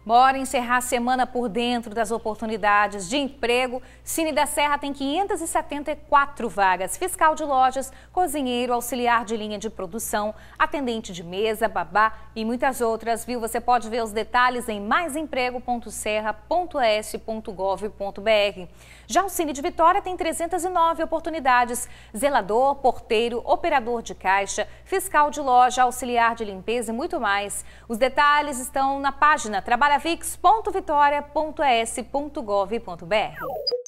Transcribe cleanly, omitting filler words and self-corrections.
Bora encerrar a semana por dentro das oportunidades de emprego. Cine da Serra tem 574 vagas. Fiscal de lojas, cozinheiro, auxiliar de linha de produção, atendente de mesa, babá e muitas outras, viu? Você pode ver os detalhes em maisemprego.serra.s.gov.br. Já o Cine de Vitória tem 309 oportunidades. Zelador, porteiro, operador de caixa, fiscal de loja, auxiliar de limpeza e muito mais. Os detalhes estão na página trabalhavix.vitoria.es.gov.br.